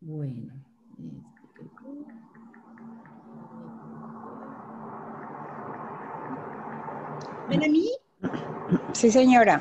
Bueno. ¿Ven a mí? Sí, señora.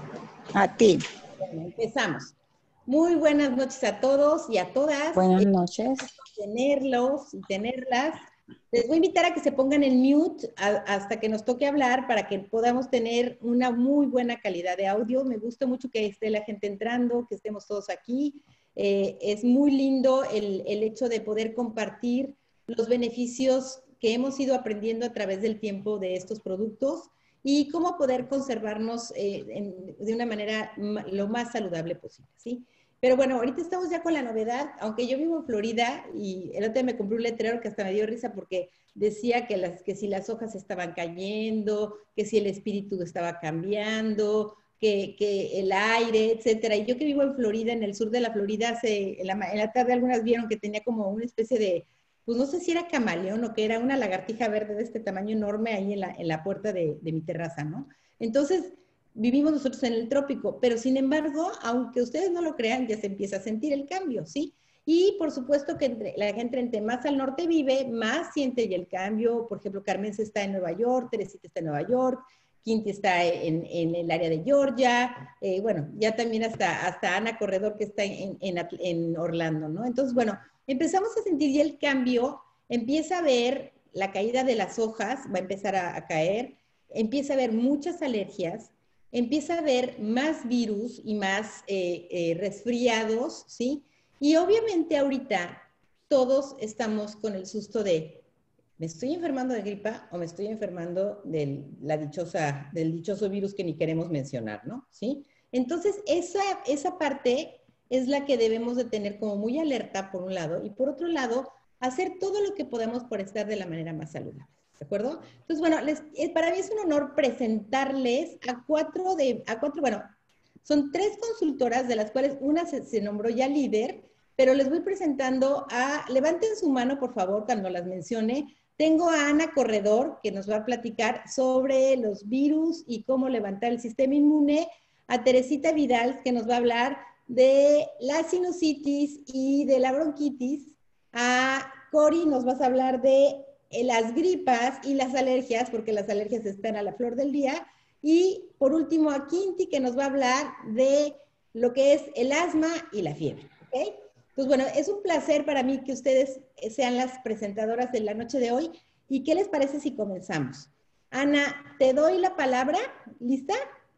A ti. Bueno, empezamos. Muy buenas noches a todos y a todas. Buenas noches. Tenerlos y tenerlas. Les voy a invitar a que se pongan en mute hasta que nos toque hablar para que podamos tener una muy buena calidad de audio. Me gusta mucho que esté la gente entrando, que estemos todos aquí. Es muy lindo el hecho de poder compartir los beneficios que hemos ido aprendiendo a través del tiempo de estos productos y cómo poder conservarnos de una manera lo más saludable posible, ¿sí? Pero bueno, ahorita estamos ya con la novedad, aunque yo vivo en Florida y el otro día me compré un letrero que hasta me dio risa porque decía que si las hojas estaban cayendo, que si el espíritu estaba cambiando, que el aire, etcétera. Y yo que vivo en Florida, en el sur de la Florida, en la tarde algunas vieron que tenía como una especie de, pues no sé si era camaleón o que era una lagartija verde de este tamaño enorme ahí en la puerta de mi terraza, ¿no? Entonces, vivimos nosotros en el trópico, pero sin embargo, aunque ustedes no lo crean, ya se empieza a sentir el cambio, ¿sí? Y por supuesto que la gente entre más al norte vive, más siente el cambio. Por ejemplo, Carmen está en Nueva York, Teresita está en Nueva York, Quinti está en el área de Georgia, bueno, ya también hasta Ana Corredor que está en Orlando, ¿no? Entonces, bueno, empezamos a sentir ya el cambio, empieza a ver la caída de las hojas, va a empezar a caer, empieza a haber muchas alergias, empieza a haber más virus y más resfriados, ¿sí? Y obviamente ahorita todos estamos con el susto de, ¿me estoy enfermando de gripa o me estoy enfermando del dichoso virus que ni queremos mencionar, ¿no? ¿Sí? Entonces, esa parte es la que debemos de tener como muy alerta por un lado y por otro lado, hacer todo lo que podamos por estar de la manera más saludable. ¿De acuerdo? Entonces, bueno, para mí es un honor presentarles a cuatro, bueno, son 3 consultoras, de las cuales una se nombró ya líder, pero les voy presentando levanten su mano, por favor, cuando las mencione. Tengo a Ana Corredor, que nos va a platicar sobre los virus y cómo levantar el sistema inmune, a Teresita Vidal, que nos va a hablar de la sinusitis y de la bronquitis, a Cori nos vas a hablar de las gripas y las alergias, porque las alergias están a la flor del día. Y por último a Quinti, que nos va a hablar de lo que es el asma y la fiebre. ¿Okay? Pues bueno, es un placer para mí que ustedes sean las presentadoras de la noche de hoy. ¿Y qué les parece si comenzamos? Ana, te doy la palabra. ¿Lista?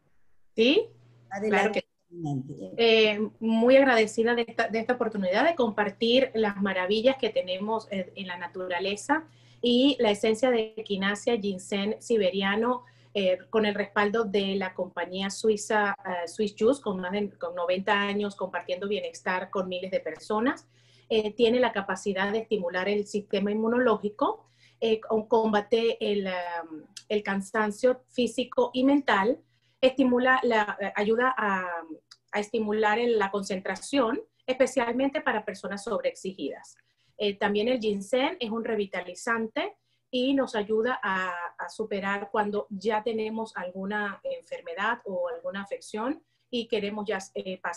Sí, claro Adelante. que muy agradecida de esta oportunidad de compartir las maravillas que tenemos en la naturaleza y la esencia de Echinacea ginseng siberiano con el respaldo de la compañía suiza Swiss Juice, con 90 años compartiendo bienestar con miles de personas. Tiene la capacidad de estimular el sistema inmunológico, combate el cansancio físico y mental, ayuda a estimular la concentración, especialmente para personas sobreexigidas. También el ginseng es un revitalizante y nos ayuda a superar cuando ya tenemos alguna enfermedad o alguna afección y queremos ya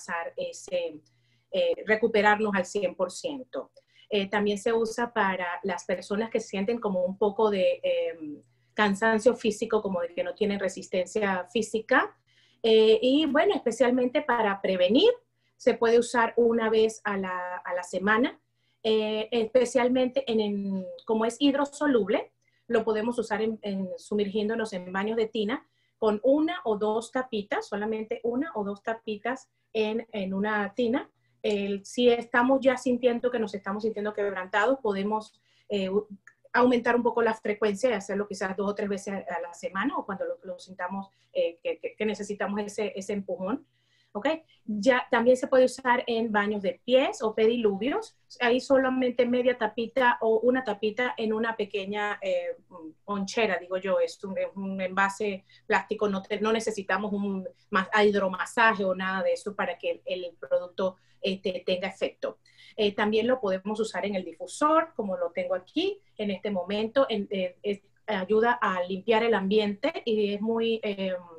recuperarnos al 100%. También se usa para las personas que sienten como un poco de cansancio físico, como de que no tienen resistencia física. Y bueno, especialmente para prevenir, se puede usar una vez a la semana, especialmente como es hidrosoluble, lo podemos usar sumergiéndonos en baños de tina con 1 o 2 tapitas, solamente 1 o 2 tapitas en una tina. Si estamos ya sintiendo que nos estamos sintiendo quebrantados, podemos aumentar un poco la frecuencia y hacerlo quizás 2 o 3 veces a la semana o cuando lo sintamos que necesitamos ese empujón. ¿Okay? Ya también se puede usar en baños de pies o pediluvios. Ahí solamente media tapita o una tapita en una pequeña ponchera, digo yo, es un envase plástico, no necesitamos un hidromasaje o nada de eso para que el producto tenga efecto. También lo podemos usar en el difusor, como lo tengo aquí en este momento. Ayuda a limpiar el ambiente y es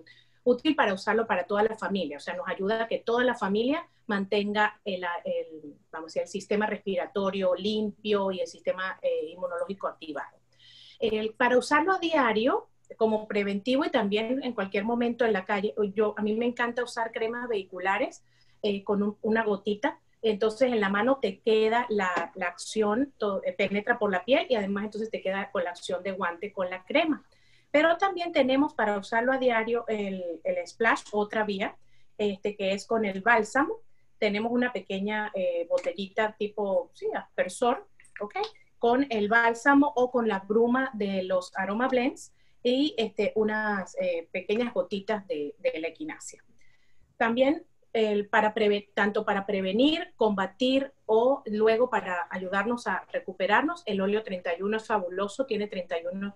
útil para usarlo para toda la familia, o sea, nos ayuda a que toda la familia mantenga vamos a decir, el sistema respiratorio limpio y el sistema inmunológico activado. Para usarlo a diario, como preventivo y también en cualquier momento en la calle, a mí me encanta usar cremas vehiculares con una gotita. Entonces en la mano te queda la acción, penetra por la piel y además entonces te queda con la acción de guante con la crema. Pero también tenemos para usarlo a diario el splash, otra vía, que es con el bálsamo. Tenemos una pequeña botellita tipo, sí, aspersor, ¿ok? Con el bálsamo o con la bruma de los Aroma Blends y unas pequeñas gotitas de la equinacia. También tanto para prevenir, combatir o luego para ayudarnos a recuperarnos, el óleo 31 es fabuloso, tiene 31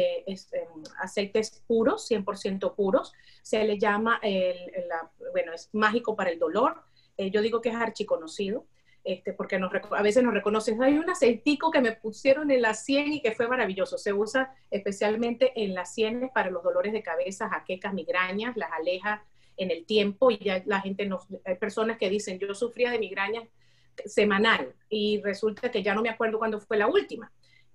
aceites puros, 100% puros, se le llama, bueno, es mágico para el dolor, yo digo que es archiconocido, porque a veces nos reconocen, hay un aceitico que me pusieron en la sien y que fue maravilloso, se usa especialmente en las sienes para los dolores de cabeza, jaquecas, migrañas, las aleja en el tiempo y ya la gente hay personas que dicen, yo sufría de migrañas semanal y resulta que ya no me acuerdo cuándo fue la última.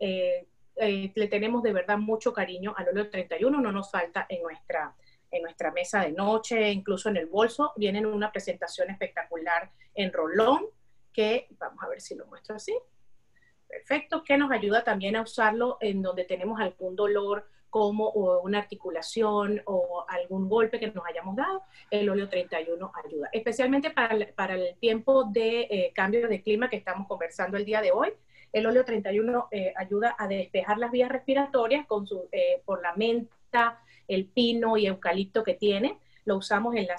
Le tenemos de verdad mucho cariño al óleo 31, no nos falta en nuestra mesa de noche, incluso en el bolso, viene en una presentación espectacular en rolón, que vamos a ver si lo muestro así. Perfecto, que nos ayuda también a usarlo en donde tenemos algún dolor como una articulación o algún golpe que nos hayamos dado, el óleo 31 ayuda. Especialmente para el tiempo de cambio de clima que estamos conversando el día de hoy, el óleo 31 ayuda a despejar las vías respiratorias por la menta, el pino y eucalipto que tiene. Lo usamos en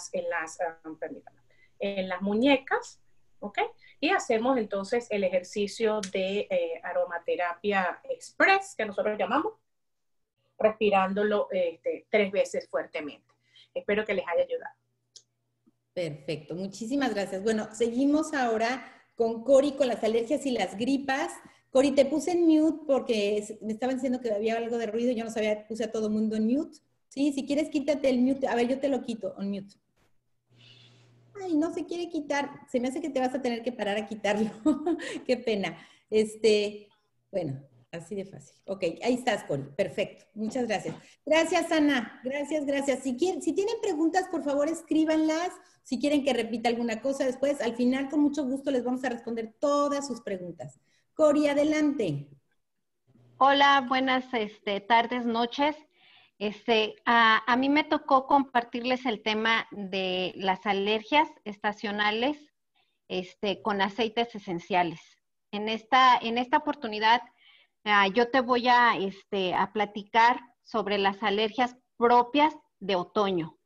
las muñecas, ¿ok? Y hacemos entonces el ejercicio de aromaterapia express, que nosotros llamamos, respirándolo 3 veces fuertemente. Espero que les haya ayudado. Perfecto, muchísimas gracias. Bueno, seguimos ahora con Cori, con las alergias y las gripas. Cori, te puse en mute porque me estaban diciendo que había algo de ruido, yo no sabía, puse a todo el mundo en mute. Sí, si quieres quítate el mute, a ver, yo te lo quito, on mute. Ay, no se quiere quitar, se me hace que te vas a tener que parar a quitarlo. Qué pena. Bueno, así de fácil. Ok, ahí estás, Cori. Perfecto. Muchas gracias. Gracias, Ana. Gracias, gracias. Si tienen preguntas, por favor, escríbanlas. Si quieren que repita alguna cosa después, al final, con mucho gusto, les vamos a responder todas sus preguntas. Cori, adelante. Hola, buenas tardes, noches. A mí me tocó compartirles el tema de las alergias estacionales con aceites esenciales. En esta oportunidad, yo te voy a platicar sobre las alergias propias de otoño.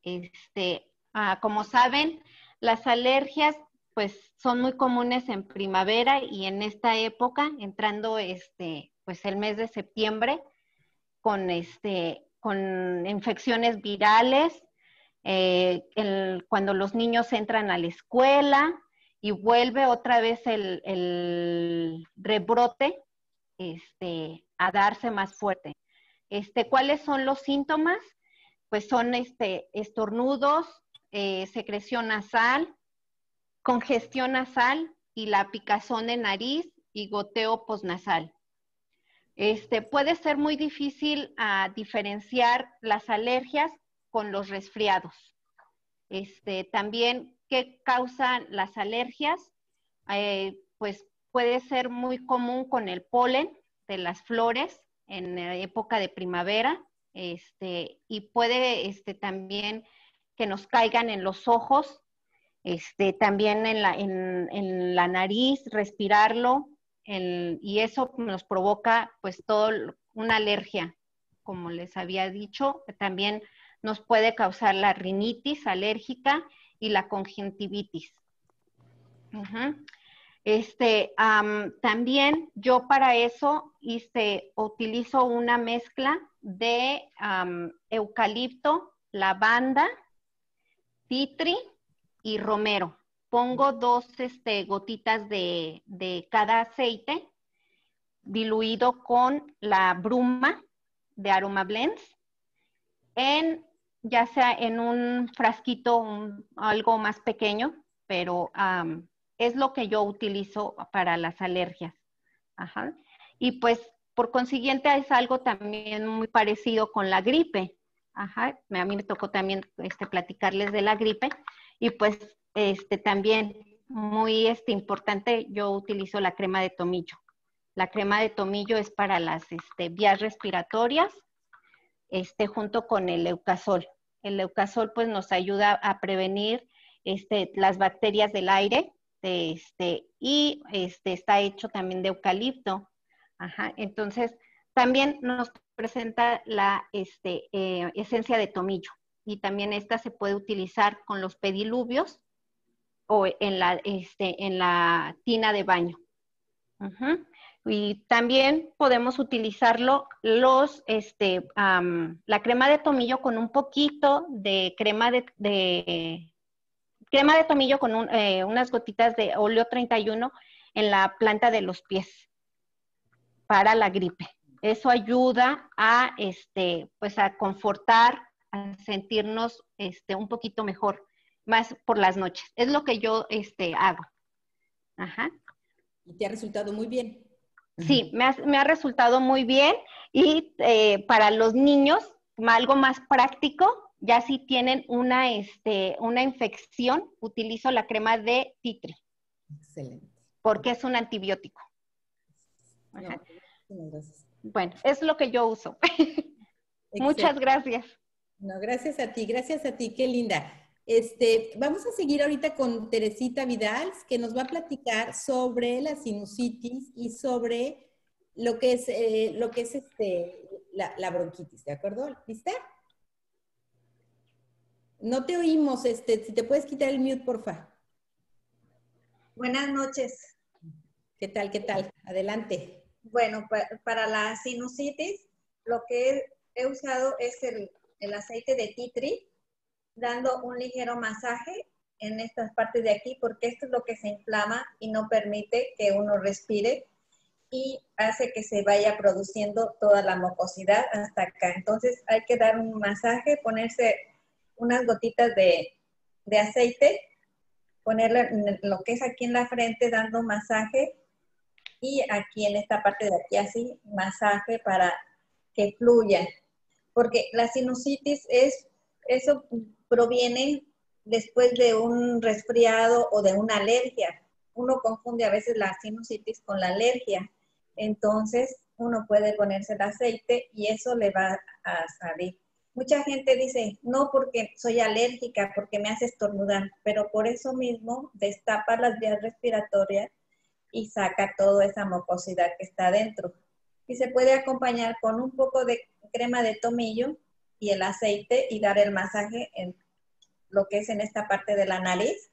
Como saben, las alergias pues son muy comunes en primavera y en esta época, entrando pues el mes de septiembre, con infecciones virales, cuando los niños entran a la escuela y vuelve otra vez el rebrote a darse más fuerte. ¿Cuáles son los síntomas? Pues son estornudos, secreción nasal, congestión nasal y la picazón de nariz y goteo postnasal. Puede ser muy difícil diferenciar las alergias con los resfriados. También, ¿qué causan las alergias? Pues puede ser muy común con el polen de las flores en época de primavera, y puede también que nos caigan en los ojos, también en la nariz, respirarlo, y eso nos provoca pues una alergia, como les había dicho. También nos puede causar la rinitis alérgica y la conjuntivitis. También yo para eso utilizo una mezcla de eucalipto, lavanda, tea tree y romero. Pongo 2 gotitas de cada aceite diluido con la bruma de Aroma Blends en ya sea en un frasquito, algo más pequeño, pero es lo que yo utilizo para las alergias. Ajá. Y pues, por consiguiente, es algo también muy parecido con la gripe. Ajá. A mí me tocó también platicarles de la gripe. Y pues, también muy importante, yo utilizo la crema de tomillo. La crema de tomillo es para las vías respiratorias, junto con el Leucasol. El Leucasol pues nos ayuda a prevenir las bacterias del aire, y está hecho también de eucalipto. Ajá. Entonces, también nos presenta la esencia de tomillo, y también esta se puede utilizar con los pediluvios o en la tina de baño. Uh-huh. Y también podemos utilizarlo la crema de tomillo con un poquito de crema de tomillo con unas gotitas de óleo 31 en la planta de los pies para la gripe. Eso ayuda a pues a confortar, a sentirnos un poquito mejor, más por las noches. Es lo que yo hago. Ajá. Y te ha resultado muy bien. Sí, me ha resultado muy bien, y para los niños, algo más práctico, ya si tienen una infección, utilizo la crema de tea tree. Excelente. Porque es un antibiótico. No, gracias. Bueno, es lo que yo uso. Muchas gracias. No, gracias a ti, qué linda. Vamos a seguir ahorita con Teresita Vidal, que nos va a platicar sobre la sinusitis y sobre lo que es, la bronquitis, ¿de acuerdo? ¿Lista? No te oímos, si te puedes quitar el mute, porfa. Buenas noches. ¿Qué tal, qué tal? Adelante. Bueno, para la sinusitis, lo que he usado es el aceite de tea tree, dando un ligero masaje en estas partes de aquí, porque esto es lo que se inflama y no permite que uno respire y hace que se vaya produciendo toda la mucosidad hasta acá. Entonces hay que dar un masaje, ponerse unas gotitas de aceite, ponerle en lo que es aquí en la frente, dando masaje, y aquí en esta parte de aquí así, masaje para que fluya. Porque la sinusitis eso proviene después de un resfriado o de una alergia. Uno confunde a veces la sinusitis con la alergia. Entonces, uno puede ponerse el aceite y eso le va a salir. Mucha gente dice, no porque soy alérgica, porque me hace estornudar, pero por eso mismo destapa las vías respiratorias y saca toda esa mucosidad que está dentro. Y se puede acompañar con un poco de crema de tomillo y el aceite y dar el masaje en lo que es en esta parte de la nariz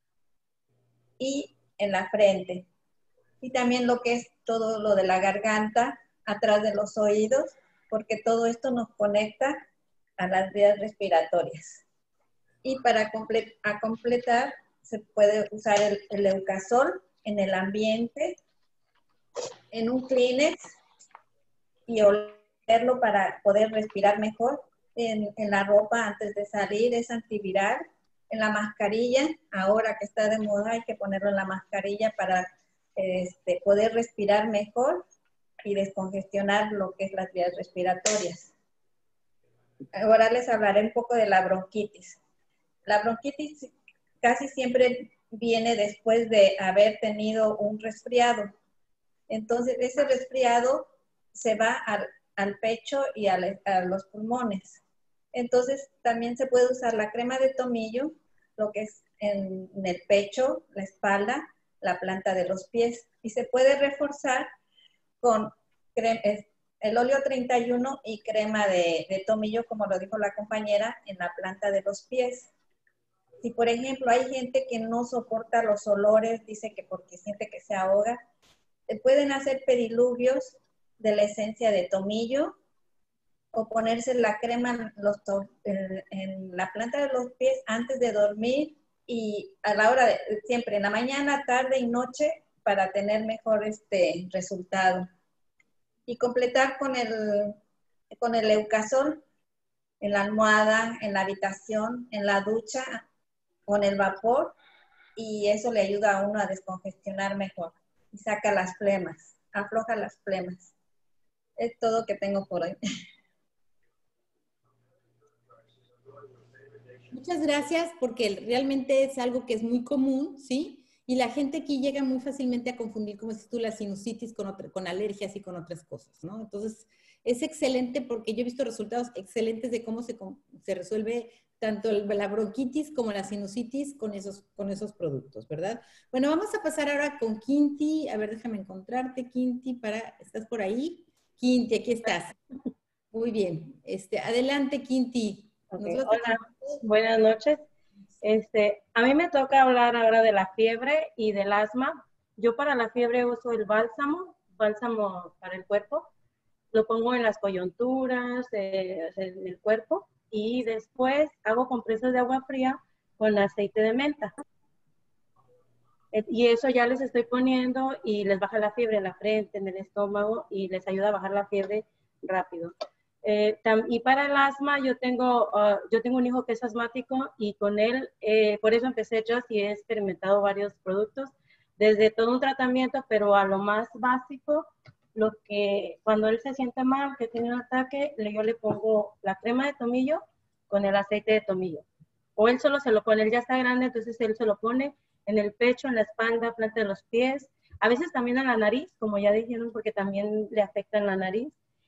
y en la frente. Y también lo que es todo lo de la garganta, atrás de los oídos, porque todo esto nos conecta a las vías respiratorias. Y para completar, se puede usar el Leucasol en el ambiente, en un Kleenex, y olerlo para poder respirar mejor. En la ropa antes de salir es antiviral. En la mascarilla, ahora que está de moda, hay que ponerlo en la mascarilla para poder respirar mejor y descongestionar lo que es las vías respiratorias. Ahora les hablaré un poco de la bronquitis. La bronquitis casi siempre viene después de haber tenido un resfriado. Entonces, ese resfriado se va al pecho y a los pulmones. Entonces, también se puede usar la crema de tomillo, lo que es en el pecho, la espalda, la planta de los pies. Y se puede reforzar con el óleo 31 y crema de tomillo, como lo dijo la compañera, en la planta de los pies. Si, por ejemplo, hay gente que no soporta los olores, dice que porque siente que se ahoga, pueden hacer pediluvios de la esencia de tomillo o ponerse la crema en la planta de los pies antes de dormir y a la hora siempre en la mañana, tarde y noche para tener mejor resultado. Y completar con el Leucasol, en la almohada, en la habitación, en la ducha, con el vapor, y eso le ayuda a uno a descongestionar mejor y saca las flemas, afloja las flemas. Es todo que tengo por hoy. Muchas gracias, porque realmente es algo que es muy común, ¿sí? Y la gente aquí llega muy fácilmente a confundir, como dices tú, la sinusitis con alergias y con otras cosas, ¿no? Entonces, es excelente porque yo he visto resultados excelentes de cómo se resuelve tanto la bronquitis como la sinusitis con esos productos, ¿verdad? Bueno, vamos a pasar ahora con Quinti. A ver, déjame encontrarte, Quinti, ¿estás por ahí? Quinti, aquí estás. Muy bien. Adelante, Quinti. Okay. Hola, buenas noches. A mí me toca hablar ahora de la fiebre y del asma. Yo para la fiebre uso el bálsamo para el cuerpo. Lo pongo en las coyunturas, en el cuerpo, y después hago compresas de agua fría con aceite de menta. Y eso ya les estoy poniendo y les baja la fiebre en la frente, en el estómago, y les ayuda a bajar la fiebre rápido. Y para el asma, yo tengo un hijo que es asmático, y con él, por eso empecé Just, y he experimentado varios productos, desde todo un tratamiento, pero a lo más básico, cuando él se siente mal, que tiene un ataque, yo le pongo la crema de tomillo con el aceite de tomillo. O él solo se lo pone, él ya está grande, entonces él se lo pone en el pecho, en la espalda, planta de los pies, a veces también en la nariz, como ya dijeron, porque también le afecta en la nariz,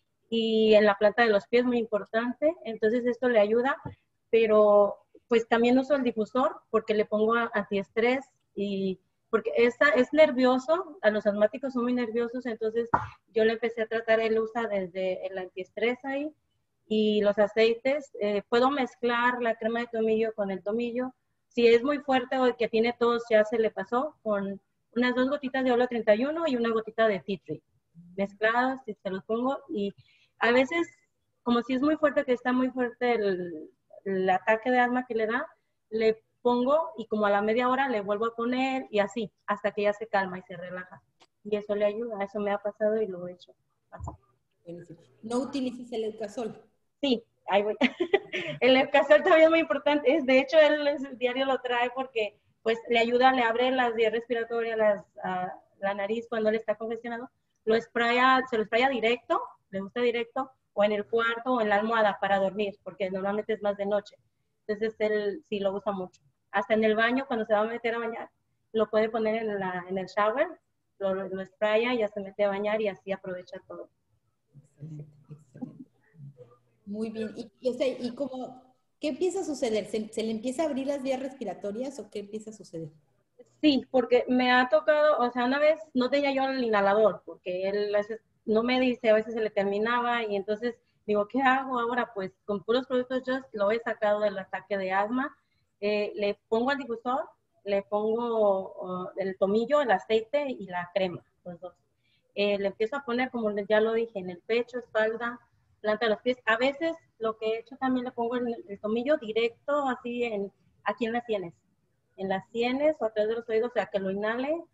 y en la planta de los pies, muy importante. Entonces esto le ayuda, pero pues también uso el difusor porque le pongo antiestrés, y porque es nervioso, a los asmáticos son muy nerviosos, entonces yo le empecé a tratar, él usa desde el antiestrés ahí, y los aceites, puedo mezclar la crema de tomillo con el tomillo. Si es muy fuerte o el que tiene tos, ya se le pasó con unas 2 gotitas de óleo 31 y una gotita de tea tree mezcladas, y se los pongo. Y a veces, como si es muy fuerte, que está muy fuerte el ataque de asma que le da, le pongo y como a la media hora le vuelvo a poner, y así, hasta que ya se calma y se relaja. Y eso le ayuda, eso me ha pasado y lo he hecho. Así. ¿No utilices el Eucasol? Sí, ahí voy. El Eucasol también es muy importante. De hecho, él en su diario lo trae porque pues le ayuda, le abre las vías respiratorias, la nariz cuando él está congestionado. Se lo spraya directo, le gusta directo, o en el cuarto o en la almohada para dormir, porque normalmente es más de noche. Entonces él sí lo usa mucho. Hasta en el baño, cuando se va a meter a bañar, lo puede poner en el shower, lo spraya y ya se mete a bañar, y así aprovecha todo. Excelente, excelente. Muy bien. ¿Y qué empieza a suceder? ¿Se le empieza a abrir las vías respiratorias o qué empieza a suceder? Sí, porque me ha tocado, o sea, una vez no tenía yo el inhalador, porque él a veces no me dice, a veces se le terminaba, y entonces digo, ¿qué hago ahora? Pues con puros productos Just lo he sacado del ataque de asma. Le pongo el difusor, le pongo el tomillo, el aceite y la crema, los dos. Le empiezo a poner, como ya lo dije, en el pecho, espalda, planta de los pies. A veces lo que he hecho también le pongo el tomillo directo, así aquí en las sienes. En las sienes o atrás de los oídos, o sea, que lo inhale,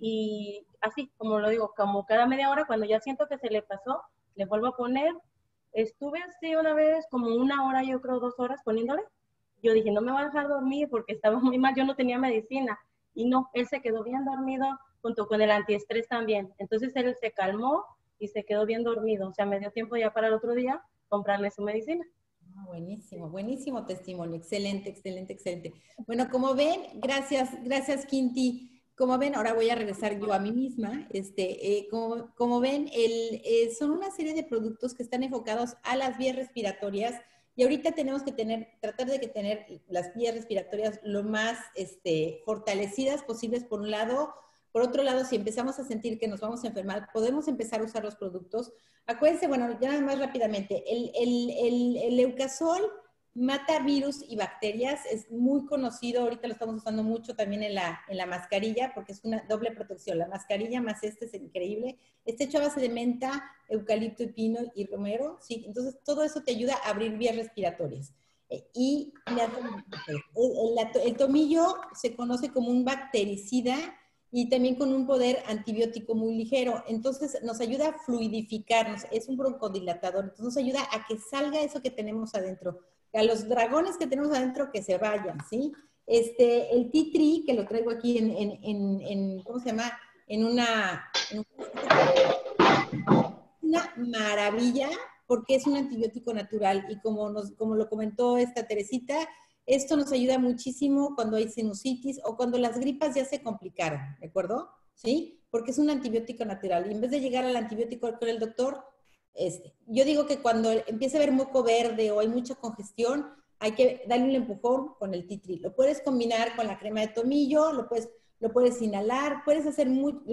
y así, como lo digo, como cada media hora, cuando ya siento que se le pasó, le vuelvo a poner. Estuve así una vez, como 1 hora, yo creo 2 horas poniéndole. Yo dije, no me va a dejar dormir porque estaba muy mal, yo no tenía medicina. Y no, él se quedó bien dormido junto con el antiestrés también. Entonces él se calmó y se quedó bien dormido. O sea, me dio tiempo ya para el otro día comprarle su medicina. Buenísimo, buenísimo testimonio. Excelente, excelente, excelente. Bueno, como ven, gracias Quinti. Como ven, ahora voy a regresar yo a mí misma. Como ven, son una serie de productos que están enfocados a las vías respiratorias, y ahorita tenemos que tratar de tener las vías respiratorias lo más fortalecidas posibles por un lado. Por otro lado, si empezamos a sentir que nos vamos a enfermar, podemos empezar a usar los productos. Acuérdense, bueno, ya nada más rápidamente, el Eucasol mata virus y bacterias, es muy conocido, ahorita lo estamos usando mucho también en la mascarilla, porque es una doble protección, la mascarilla más es increíble. Está hecho a base de menta, eucalipto y pino y romero, ¿sí? Entonces todo eso te ayuda a abrir vías respiratorias. Y el tomillo se conoce como un bactericida y también con un poder antibiótico muy ligero. Entonces nos ayuda a fluidificarnos, es un broncodilatador, entonces nos ayuda a que salga eso que tenemos adentro. a los dragones que tenemos adentro que se vayan, ¿sí? El tea tree, que lo traigo aquí ¿cómo se llama? En una maravilla, porque es un antibiótico natural y como lo comentó esta Teresita, esto nos ayuda muchísimo cuando hay sinusitis o cuando las gripas ya se complicaron, ¿de acuerdo? ¿Sí? Porque es un antibiótico natural. Y en vez de llegar al antibiótico con el doctor, yo digo que cuando empieza a haber moco verde o hay mucha congestión, hay que darle un empujón con el tea tree. Lo puedes combinar con la crema de tomillo, lo puedes inhalar, puedes hacer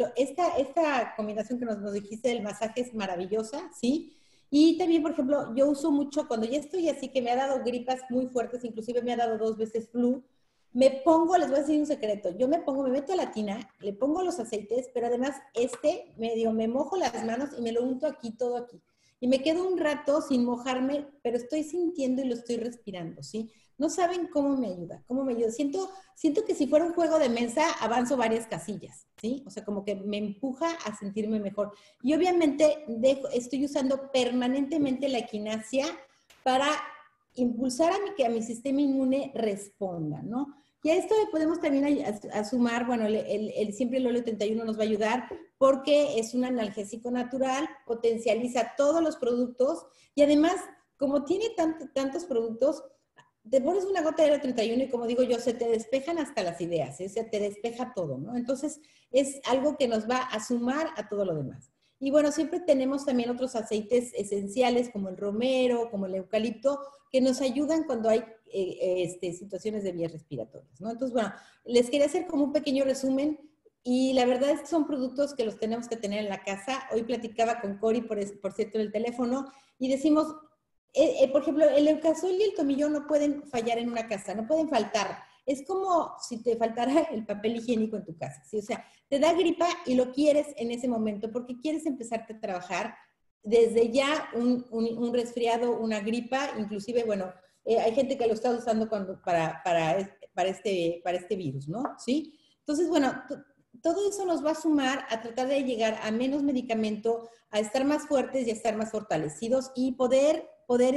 esta combinación que nos dijiste del masaje es maravillosa, ¿sí? Y también, por ejemplo, yo uso mucho cuando ya estoy así que me ha dado gripas muy fuertes, inclusive me ha dado 2 veces flu, les voy a decir un secreto, me meto a la tina, le pongo los aceites, pero además me mojo las manos y me lo unto aquí, todo aquí. Y me quedo un rato sin mojarme, pero estoy sintiendo y lo estoy respirando, ¿sí? No saben cómo me ayuda. Siento que si fuera un juego de mesa, avanzo varias casillas, ¿sí? O sea, como que me empuja a sentirme mejor. Y obviamente estoy usando permanentemente la equinacia para impulsar que a mi sistema inmune responda, ¿no? Y a esto podemos también sumar, bueno, siempre el óleo 31 nos va a ayudar porque es un analgésico natural, potencializa todos los productos y además, como tiene tantos productos, te pones una gota de óleo 31 y como digo yo, se te despejan hasta las ideas, se te despeja todo, ¿no? Entonces, es algo que nos va a sumar a todo lo demás. Y bueno, siempre tenemos también otros aceites esenciales como el romero, como el eucalipto, que nos ayudan cuando hay situaciones de vías respiratorias, ¿no? Entonces, bueno, les quería hacer como un pequeño resumen y la verdad es que son productos que los tenemos que tener en la casa. Hoy platicaba con Cori, por cierto, en el teléfono, y decimos, por ejemplo, el Eukazol y el tomillo no pueden fallar en una casa, no pueden faltar. Es como si te faltara el papel higiénico en tu casa, ¿sí? O sea, te da gripa y lo quieres en ese momento porque quieres empezarte a trabajar desde ya un resfriado, una gripa, inclusive, bueno, hay gente que lo está usando para este virus, ¿no? ¿Sí? Entonces, bueno, todo eso nos va a sumar a tratar de llegar a menos medicamento, a estar más fuertes y a estar más fortalecidos y poder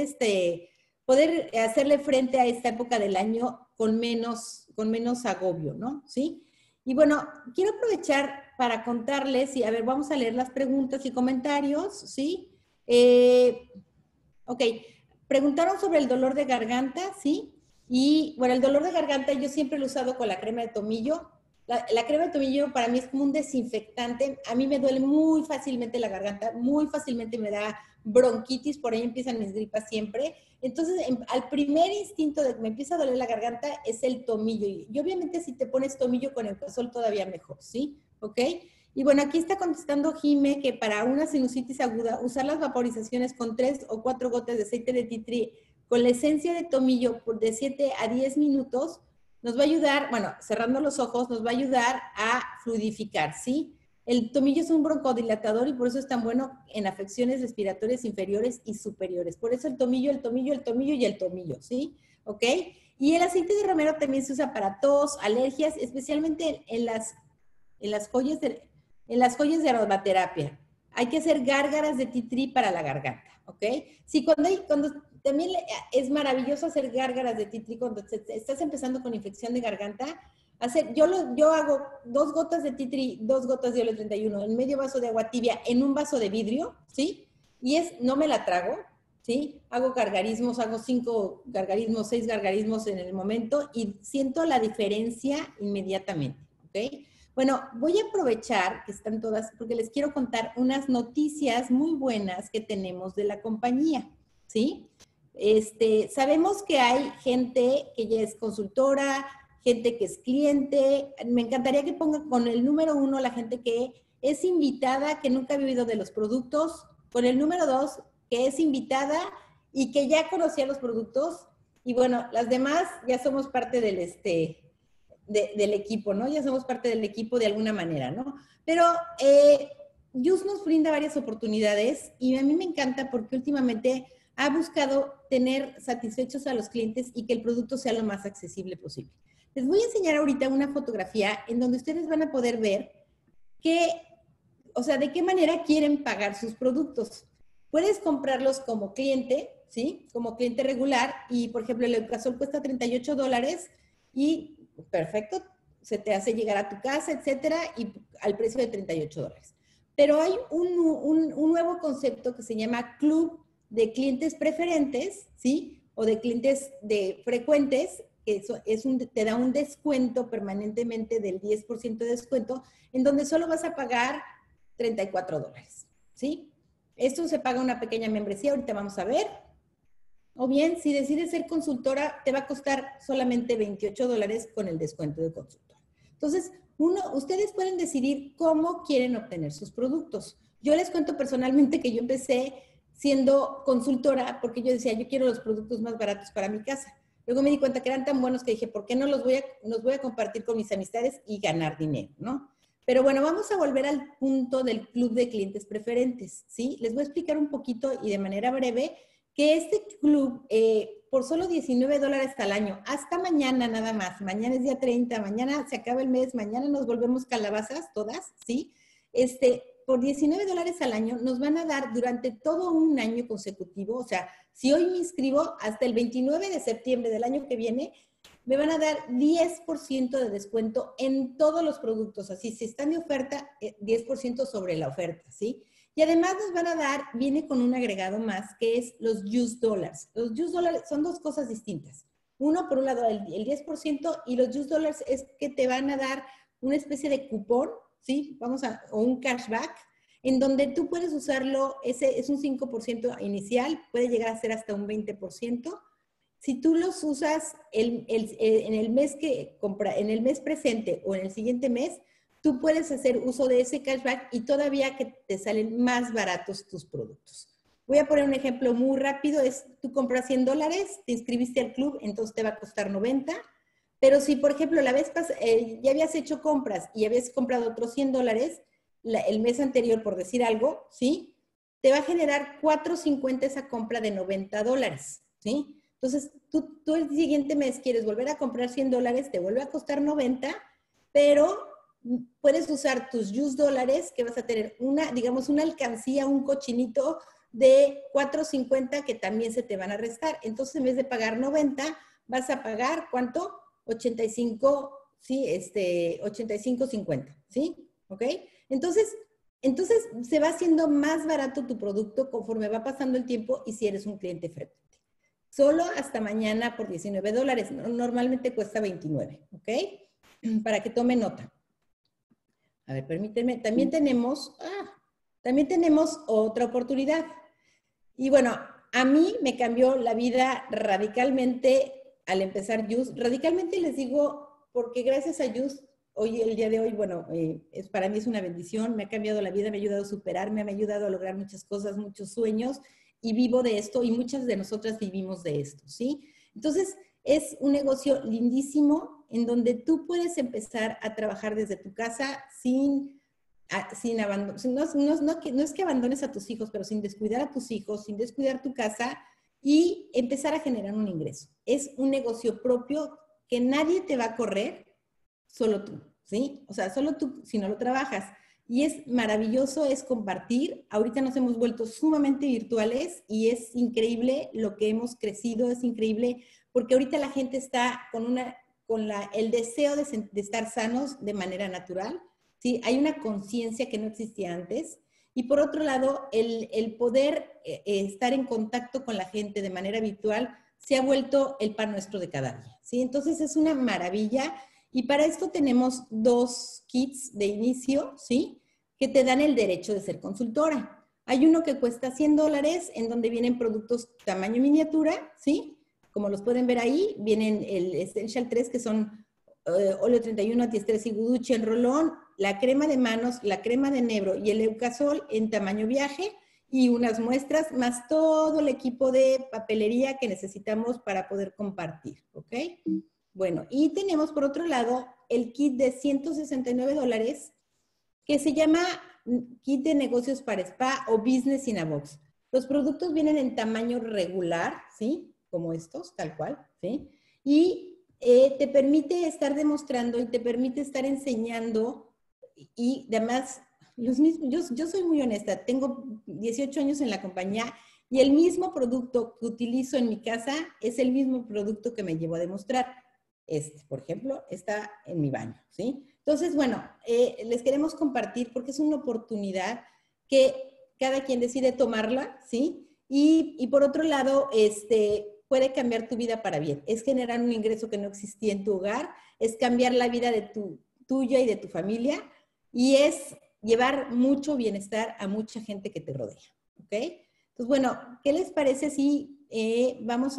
hacerle frente a esta época del año con menos agobio, ¿no? ¿Sí? Y bueno, quiero aprovechar para contarles, y a ver, vamos a leer las preguntas y comentarios, ¿sí? Ok, preguntaron sobre el dolor de garganta, ¿sí? Y bueno, el dolor de garganta yo siempre lo he usado con la crema de tomillo. La crema de tomillo para mí es como un desinfectante. A mí me duele muy fácilmente la garganta, muy fácilmente me da bronquitis, por ahí empiezan mis gripas siempre. Entonces, al primer instinto de que me empieza a doler la garganta es el tomillo. Y obviamente si te pones tomillo con Eukazol todavía mejor, ¿sí? ¿Ok? Y bueno, aquí está contestando Jime que para una sinusitis aguda, usar las vaporizaciones con 3 o 4 gotas de aceite de tea tree con la esencia de tomillo de 7 a 10 minutos nos va a ayudar, bueno, cerrando los ojos, nos va a ayudar a fluidificar, ¿sí? El tomillo es un broncodilatador y por eso es tan bueno en afecciones respiratorias inferiores y superiores. Por eso el tomillo, y el tomillo, ¿sí? ¿Ok? Y el aceite de romero también se usa para tos, alergias, especialmente en las joyas de aromaterapia. Hay que hacer gárgaras de tea tree para la garganta, ¿ok? Sí, también es maravilloso hacer gárgaras de tea tree cuando estás empezando con infección de garganta. Yo hago 2 gotas de tea tree, 2 gotas de óleo 31 en medio vaso de agua tibia en un vaso de vidrio, ¿sí? Y no me la trago, ¿sí? Hago gargarismos, hago 5 gargarismos, 6 gargarismos en el momento y siento la diferencia inmediatamente, ¿ok? Bueno, voy a aprovechar que están todas porque les quiero contar unas noticias muy buenas que tenemos de la compañía, ¿sí? Sabemos que hay gente que ya es consultora, gente que es cliente. Me encantaría que pongan con el número 1 la gente que es invitada, que nunca ha vivido de los productos, con el número 2, que es invitada y que ya conocía los productos. Y bueno, las demás ya somos parte del equipo, ¿no? Ya somos parte del equipo de alguna manera, ¿no? Pero Just nos brinda varias oportunidades y a mí me encanta porque últimamente ha buscado tener satisfechos a los clientes y que el producto sea lo más accesible posible. Les voy a enseñar ahorita una fotografía en donde ustedes van a poder ver de qué manera quieren pagar sus productos. Puedes comprarlos como cliente, ¿sí? Como cliente regular y, por ejemplo, el Eukasol cuesta $38 y perfecto, se te hace llegar a tu casa, etcétera, y al precio de $38. Pero hay un nuevo concepto que se llama Club de Clientes Preferentes, ¿sí? O de clientes frecuentes, que eso te da un descuento permanentemente del 10% de descuento, en donde solo vas a pagar $34, ¿sí? Esto se paga una pequeña membresía, ahorita vamos a ver. O bien, si decides ser consultora, te va a costar solamente $28 con el descuento de consultora. Entonces, ustedes pueden decidir cómo quieren obtener sus productos. Yo les cuento personalmente que yo empecé siendo consultora porque yo decía, yo quiero los productos más baratos para mi casa. Luego me di cuenta que eran tan buenos que dije, ¿por qué no los voy a compartir con mis amistades y ganar dinero, ¿no? Pero bueno, vamos a volver al punto del club de clientes preferentes, ¿sí? Les voy a explicar un poquito y de manera breve que este club, por solo $19 al año, hasta mañana nada más, mañana es día 30, mañana se acaba el mes, mañana nos volvemos calabazas todas, ¿sí? Por $19 al año nos van a dar durante todo un año consecutivo, o sea, si hoy me inscribo hasta el 29 de septiembre del año que viene, me van a dar 10% de descuento en todos los productos, así, si están de oferta, 10% sobre la oferta, ¿sí? Y además nos van a dar, viene con un agregado más, que es los Use Dollars. Los Use Dollars son dos cosas distintas. Uno, por un lado, el 10%, y los Use Dollars es que te van a dar una especie de cupón, ¿sí? O un cashback, en donde tú puedes usarlo, ese es un 5% inicial, puede llegar a ser hasta un 20%. Si tú los usas en el mes presente o en el siguiente mes, tú puedes hacer uso de ese cashback y todavía que te salen más baratos tus productos. Voy a poner un ejemplo muy rápido, tú compras $100, te inscribiste al club, entonces te va a costar 90, pero si, por ejemplo, la vez pasada ya habías hecho compras y habías comprado otros $100 el mes anterior, por decir algo, ¿sí? Te va a generar $4.50 esa compra de $90, ¿sí? Entonces, tú el siguiente mes quieres volver a comprar $100, te vuelve a costar 90, pero puedes usar tus Use Dollars, que vas a tener digamos, una alcancía, un cochinito de $4.50 que también se te van a restar. Entonces, en vez de pagar 90, vas a pagar, ¿cuánto? 85, sí, 85.50, ¿sí? ¿Ok? Entonces, se va haciendo más barato tu producto conforme va pasando el tiempo y si eres un cliente frecuente. Solo hasta mañana por $19. Normalmente cuesta 29, ¿ok? Para que tome nota. A ver, permítanme. También tenemos otra oportunidad. Y bueno, a mí me cambió la vida radicalmente al empezar Just. Radicalmente les digo, porque gracias a Just, el día de hoy, bueno, para mí es una bendición, me ha cambiado la vida, me ha ayudado a superarme, me ha ayudado a lograr muchas cosas, muchos sueños, y vivo de esto, y muchas de nosotras vivimos de esto, ¿sí? Entonces, es un negocio lindísimo en donde tú puedes empezar a trabajar desde tu casa sin abandono. No es que abandones a tus hijos, pero sin descuidar a tus hijos, sin descuidar tu casa y empezar a generar un ingreso. Es un negocio propio que nadie te va a correr, solo tú, ¿sí? O sea, solo tú si no lo trabajas. Y es maravilloso, es compartir. Ahorita nos hemos vuelto sumamente virtuales y es increíble lo que hemos crecido, es increíble porque ahorita la gente está con el deseo de estar sanos de manera natural, ¿sí? Hay una conciencia que no existía antes. Y por otro lado, el poder estar en contacto con la gente de manera virtual se ha vuelto el pan nuestro de cada día, ¿sí? Entonces es una maravilla. Y para esto tenemos 2 kits de inicio, ¿sí? Que te dan el derecho de ser consultora. Hay uno que cuesta $100, en donde vienen productos tamaño miniatura, ¿sí? Como los pueden ver ahí, vienen el Essential 3, que son óleo 31, antiestrés y guduche en rolón, la crema de manos, la crema de enebro y el Eukasol en tamaño viaje, y unas muestras, más todo el equipo de papelería que necesitamos para poder compartir, ¿ok? Bueno, y tenemos por otro lado el kit de $169 que se llama Kit de Negocios para Spa o Business in a Box. Los productos vienen en tamaño regular, ¿sí? Como estos, tal cual, ¿sí? Y te permite estar demostrando y te permite estar enseñando y además, yo soy muy honesta, tengo 18 años en la compañía Y el mismo producto que utilizo en mi casa es el mismo producto que me llevo a demostrar. Este, por ejemplo, está en mi baño, ¿sí? Entonces, bueno, les queremos compartir porque es una oportunidad que cada quien decide tomarla, ¿sí? Y por otro lado, puede cambiar tu vida para bien. Es generar un ingreso que no existía en tu hogar, es cambiar la vida de tuya y de tu familia, y es llevar mucho bienestar a mucha gente que te rodea, ¿ok? Entonces, bueno, ¿qué les parece si vamos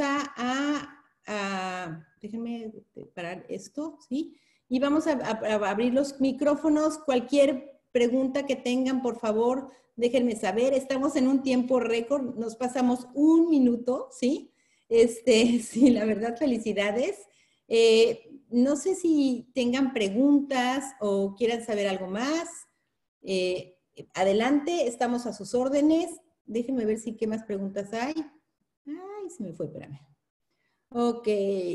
déjenme parar esto, ¿sí? Y vamos a abrir los micrófonos. Cualquier pregunta que tengan, por favor, déjenme saber. Estamos en un tiempo récord, nos pasamos 1 minuto, ¿sí? Sí, la verdad, felicidades. No sé si tengan preguntas o quieran saber algo más. Adelante, estamos a sus órdenes. Déjenme ver si qué más preguntas hay. Ay, se me fue, espérame. Ok.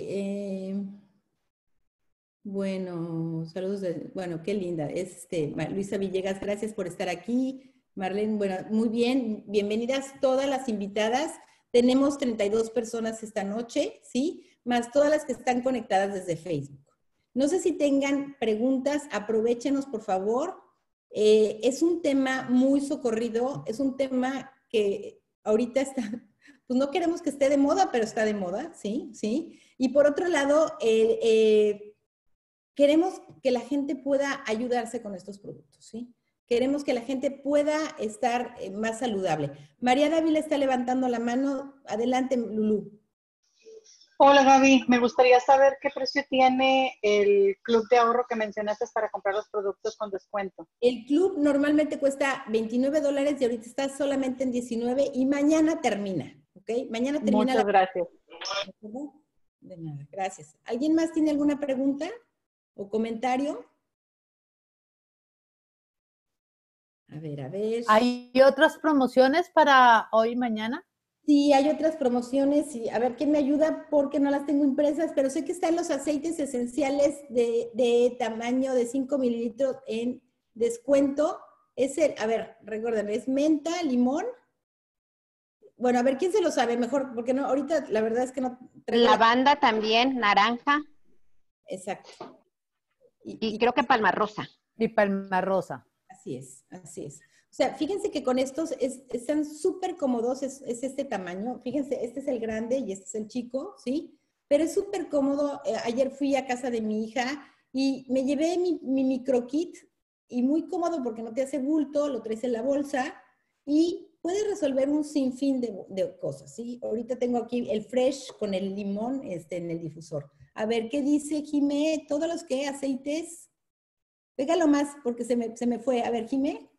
Bueno, saludos. Bueno, qué linda. Luisa Villegas, gracias por estar aquí. Marlene, bueno, muy bien. Bienvenidas todas las invitadas. Tenemos 32 personas esta noche, ¿sí? Más todas las que están conectadas desde Facebook. No sé si tengan preguntas, aprovéchenos, por favor. Es un tema muy socorrido, es un tema que ahorita está, pues no queremos que esté de moda, pero está de moda, ¿sí? ¿Sí? Y por otro lado, queremos que la gente pueda ayudarse con estos productos, ¿sí? Queremos que la gente pueda estar más saludable. María Dávila está levantando la mano. Adelante, Lulú. Hola Gaby, me gustaría saber qué precio tiene el club de ahorro que mencionaste para comprar los productos con descuento. El club normalmente cuesta $29 y ahorita está solamente en 19 y mañana termina, ¿ok? Mañana termina. Muchas gracias. De nada, gracias. ¿Alguien más tiene alguna pregunta o comentario? A ver. ¿Hay otras promociones para hoy y mañana? Sí, hay otras promociones y a ver quién me ayuda porque no las tengo impresas, pero sé que están los aceites esenciales de tamaño de 5 mililitros en descuento. A ver, recuérdame, es menta, limón. Bueno, a ver, ¿quién se lo sabe mejor? Porque no, ahorita la verdad es que no traigo Lavanda también, naranja. Exacto. Y creo que palma rosa. Y palma rosa. Así es. O sea, fíjense que con estos están súper cómodos, es este tamaño. Fíjense, este es el grande y este es el chico, ¿sí? Pero es súper cómodo. Ayer fui a casa de mi hija y me llevé mi micro kit y muy cómodo porque no te hace bulto, lo traes en la bolsa y puedes resolver un sinfín de cosas, ¿sí? Ahorita tengo aquí el fresh con el limón en el difusor. A ver, ¿qué dice Jimé? Todos los que aceites, pégalo más porque se me fue. A ver, Jimé.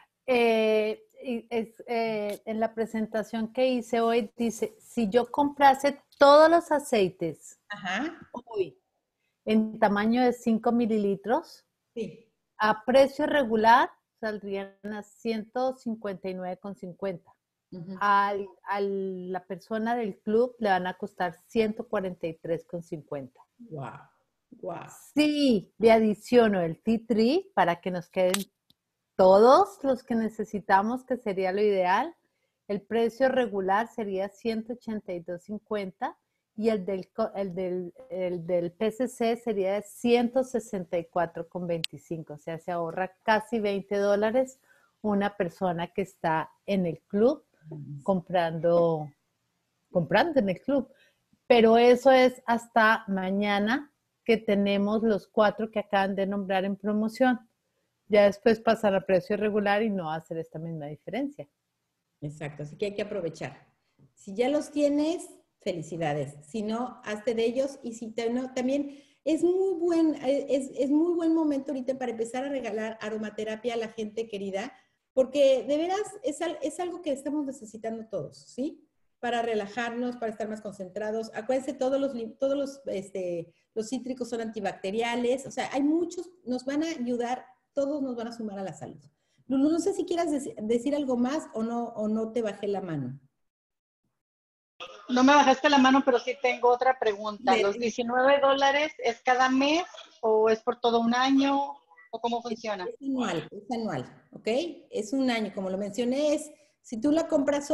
En la presentación que hice hoy dice, si yo comprase todos los aceites hoy en tamaño de 5 mililitros, sí, a precio regular saldrían a 159,50. A la persona del club le van a costar 143,50. Wow. Sí, le adiciono el tea tree para que nos queden todos los que necesitamos, que sería lo ideal. El precio regular sería 182.50 y el del PCC sería de 164,25. O sea, se ahorra casi $20 una persona que está en el club comprando en el club. Pero eso es hasta mañana que tenemos los 4 que acaban de nombrar en promoción. Ya después pasar a precio regular y no hacer esta misma diferencia. Exacto, así que hay que aprovechar. Si ya los tienes, felicidades. Si no, hazte de ellos. Y si no, también es muy buen momento ahorita para empezar a regalar aromaterapia a la gente querida, porque de veras es algo que estamos necesitando todos, ¿sí? Para relajarnos, para estar más concentrados. Acuérdense, todos los cítricos son antibacteriales. O sea, hay muchos, nos van a ayudar. Todos nos van a sumar a la salud. Lulu, no sé si quieras decir algo más o no te bajé la mano. No me bajaste la mano, pero sí tengo otra pregunta. ¿Los $19 es cada mes o es por todo un año o cómo funciona? Es anual, ¿ok? Es un año, como lo mencioné, si tú la compras hoy,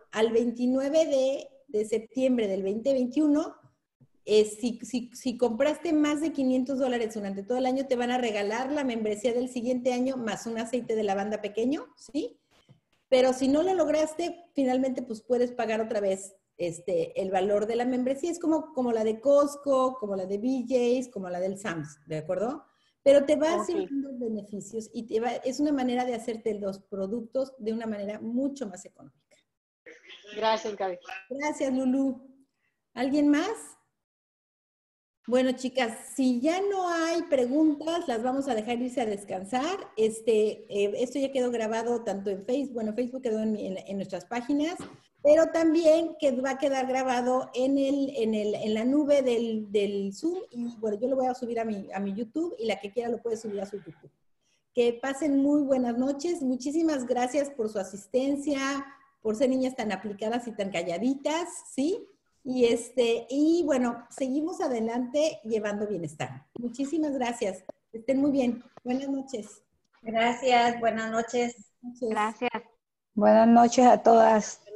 al 29 de septiembre del 2021, si compraste más de $500 durante todo el año, te van a regalar la membresía del siguiente año más un aceite de lavanda pequeño, ¿sí? Pero si no lo lograste, finalmente pues puedes pagar otra vez el valor de la membresía. Es como la de Costco, como la de BJ's, como la del Sam's, ¿de acuerdo? Pero te va haciendo beneficios y es una manera de hacerte los productos de una manera mucho más económica. Gracias, Gaby. Gracias, Lulu. ¿Alguien más? Bueno, chicas, si ya no hay preguntas, las vamos a dejar irse a descansar. Esto ya quedó grabado tanto en Facebook, bueno, Facebook quedó en nuestras páginas, pero también va a quedar grabado en la nube del Zoom. Y bueno, yo lo voy a subir a mi YouTube y la que quiera lo puede subir a su YouTube. Que pasen muy buenas noches. Muchísimas gracias por su asistencia, por ser niñas tan aplicadas y tan calladitas, ¿sí? Y bueno, seguimos adelante llevando bienestar. Muchísimas gracias. Estén muy bien. Buenas noches. Gracias, buenas noches. Gracias. Buenas noches a todas.